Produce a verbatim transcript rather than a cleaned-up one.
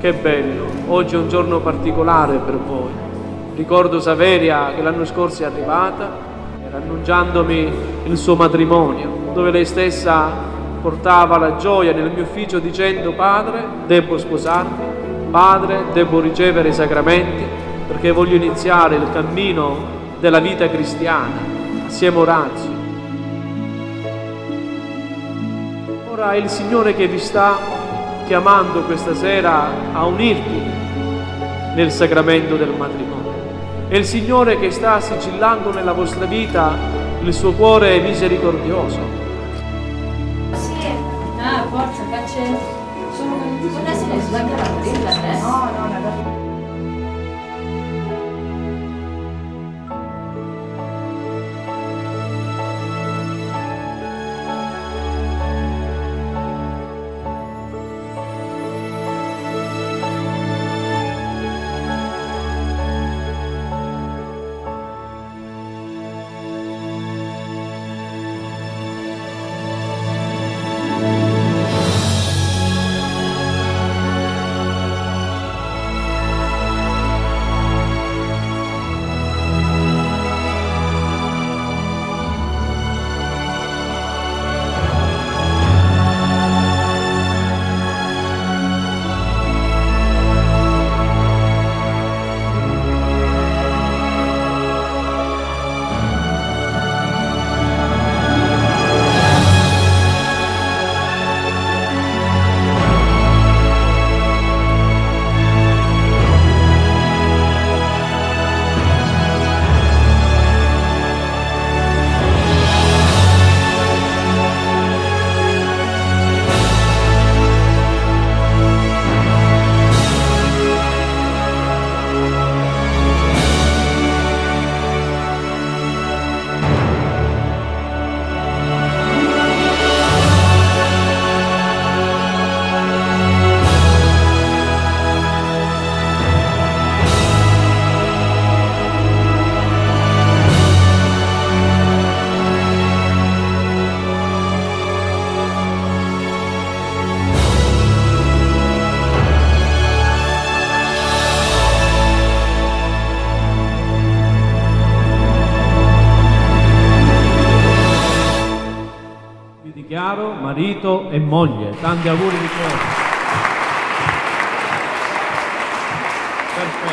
Che bello, oggi è un giorno particolare per voi. Ricordo Saveria che l'anno scorso è arrivata, era annunciandomi il suo matrimonio, dove lei stessa portava la gioia nel mio ufficio dicendo: padre, devo sposarmi, padre, devo ricevere i sacramenti perché voglio iniziare il cammino della vita cristiana assieme a Orazio. Ora è il Signore che vi sta chiamando questa sera a unirvi nel sacramento del matrimonio. È il Signore che sta sigillando nella vostra vita il suo cuore misericordioso. Sì, ah, forza, faccio solo una sinistra, no, no, no. Dichiaro marito e moglie. Tanti auguri di cuore. Perfetto.